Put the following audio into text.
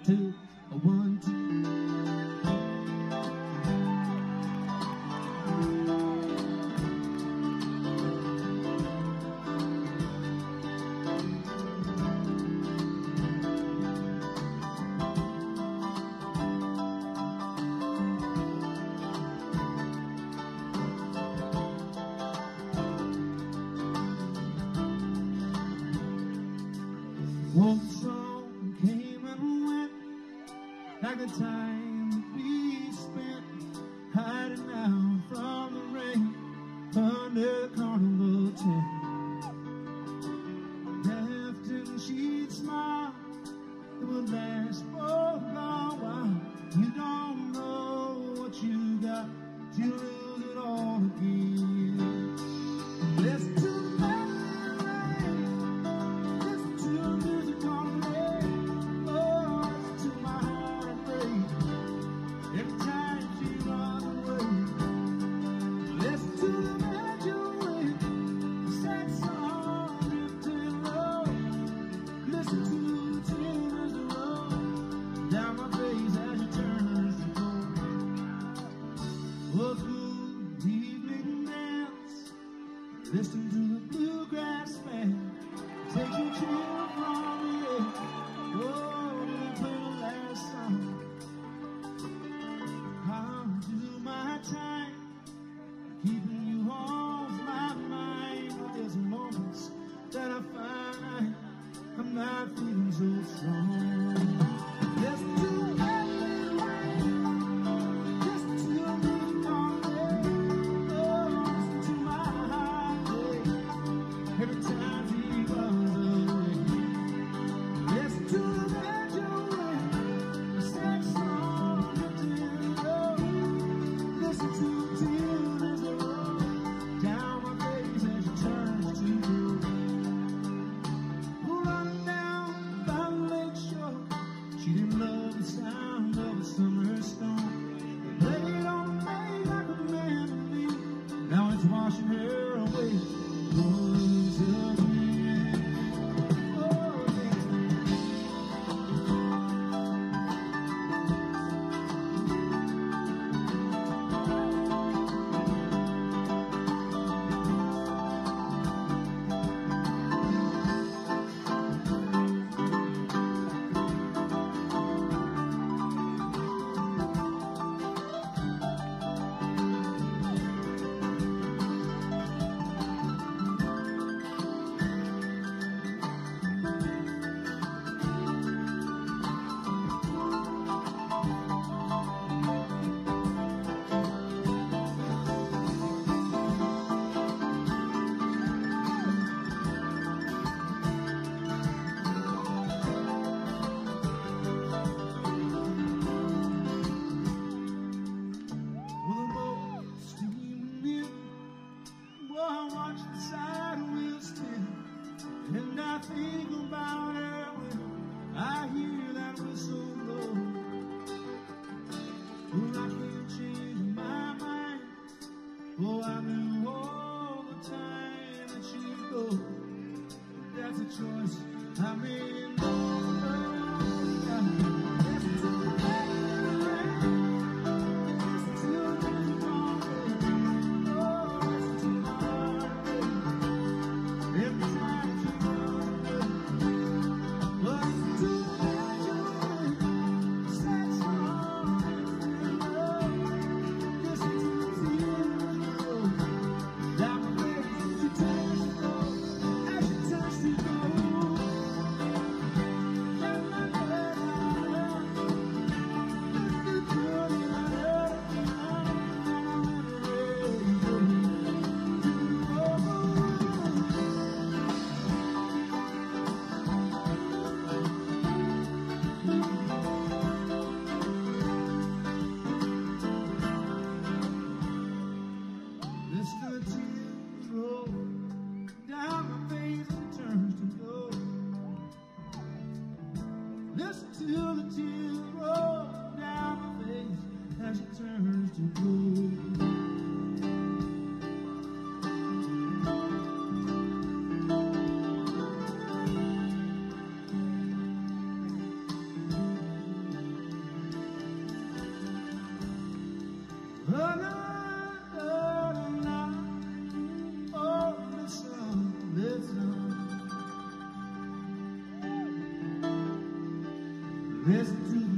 2, a 1, 2. One song came and went, like a time that we spent hiding out from the rain under the carnival tent. Left and she'd smile, it would last for a long while. You don't know what you got till you lose it all again. Listen to the rain, listen to the music on the radio. Oh, listen to my heart break every time she runs away. Listen to the banjo wind, the sad song drifting low. Listen to the tears that roll down my face as she turns to gold. Oh, through the evening dance, listen to the bluegrass band, take your chill from the air. Oh, did they play the last song? I'll do my time, keeping you off my mind. But there's moments that I find I'm not feeling so strong. Listen to the rain, listen to the music on the radio. Oh, listen to my heart break every time he runs away. Listen to the banjo wind, the sad song drifting low. Listen to the tears as they roll down my face as she turns to gold. We're running down by the lake shore. She didn't love the sound of a summer storm. It laid on the bay like a memory. Now it's washing her away. Once again. Oh, yeah. Well, the boat steaming in, well, I watch the side wheel spin, and I think about her when I hear that whistle blow. Well, I can't change my mind. Oh, I knew all the time that she'd go. That's a choice I made. Listen to the rain, listen to the music on the radio. Oh, listen to my heart break every time she runs away. Listen to the banjo wind, the sad song drifting low. Listen to the tears that roll down my face as she turns to gold, as she turns to gold. Listen to the tears roll down my face as it turns to gold. Listen to the tears roll down my face as it turns to gold. Oh, listen, listen. Listen to